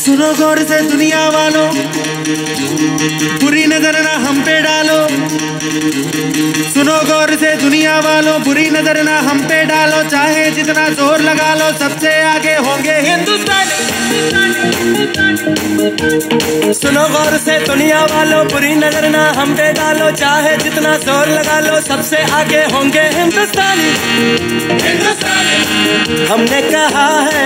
सुनो गौर से दुनिया वालों, बुरी नजर ना हम पे डालो। सुनो गौर से दुनिया वालों, बुरी नजर ना हम पे डालो। चाहे जितना जोर लगा लो, सबसे आगे होंगे हिंदुस्तानी। सुनो गौर से दुनिया वालों, बुरी नजर ना हम पे डालो। चाहे जितना जोर लगा लो, सबसे आगे होंगे हिंदुस्तानी। हमने कहा है,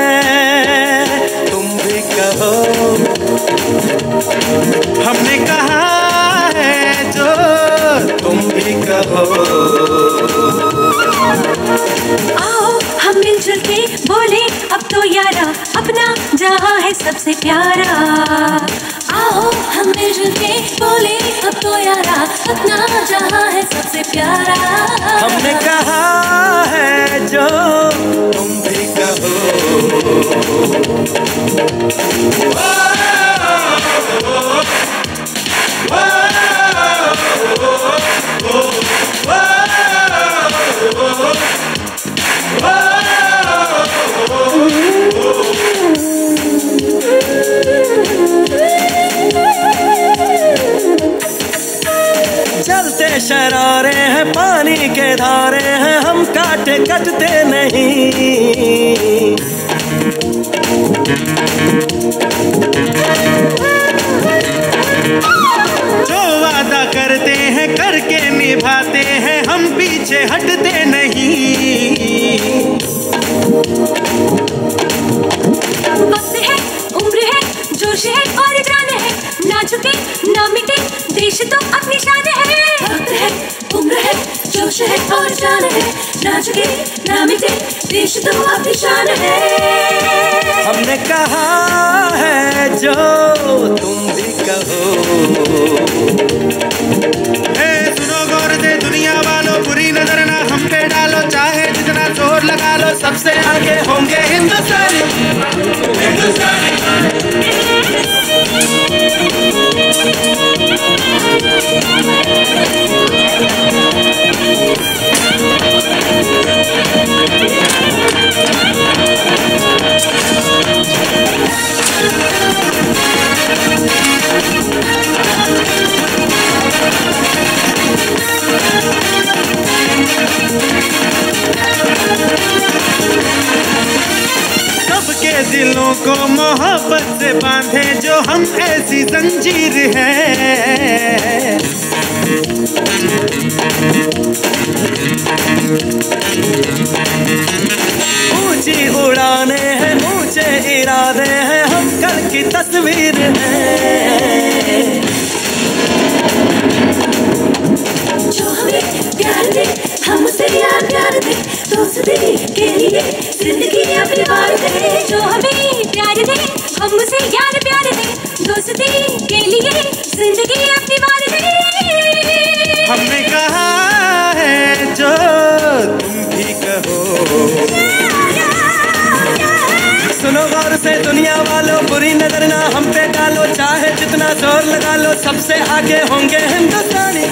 तुम भी कहो। हमने कहा है जो तुम भी कहो। आओ हम मिलजुल के बोले अब तो यारा, अपना जहां है सबसे प्यारा। आओ हम मिलजुल के बोले अब तो यारा, अपना जहां है सबसे प्यारा। हमने कहा है जो तुम भी कहो। चलते शरारे हैं, पानी के धारे हैं, हम काटे कटते नहीं। जो वादा करते हैं करके निभाते हैं, हम पीछे हटते नहीं। वक्त है, उम्र है, जोश है और जान है, ना झुके ना मिटे देश तो अपनी शान है। वक्त है, उम्र है, जोश है और जान है, ना झुके ना मिटे देश तो अपनी शान है। हमने कहा है जो तुम भी कहो। सुनो गौर से दुनिया वालों, बुरी नजर ना हम पे डालो। चाहे जितना जोर लगा लो, सबसे आगे होंगे हिंदुस्तानी। सबके दिलों को मोहब्बत से बांधे जो हम ऐसी जंजीर है। ऊंची उड़ाने हैं, ऊंचे इरादे हैं, हम कल की तस्वीर हैं। जो हमें प्यार दे, हम उसे यार प्यार दे, दोस्ती के लिए जिंदगी अपनी वार दे। जो हमें प्यार दे, हम उसे यार प्यार दे, दोस्ती के लिए जिंदगी अपनी वार दे। हमने कहा है जो तुम भी कहो। सुनो गौर से दुनिया वालों, बुरी नजर ना हम पे डालो। चाहे जितना जोर लगा लो, सबसे आगे होंगे हिंदुस्तानी।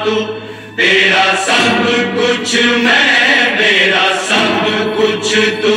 तेरा सब कुछ मैं, मेरा सब कुछ तू।